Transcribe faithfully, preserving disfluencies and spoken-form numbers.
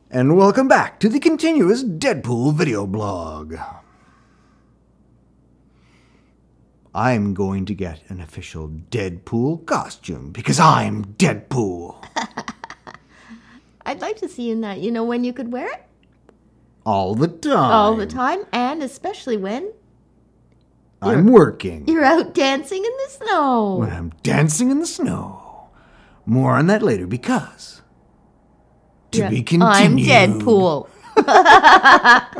And welcome back to the continuous Deadpool video blog. I'm going to get an official Deadpool costume because I'm Deadpool. I'd like to see you in that. You know when you could wear it? All the time. All the time, and especially when I'm working. you're out dancing in the snow. When I'm dancing in the snow. More on that later because... To Yeah. be continued. I'm Deadpool.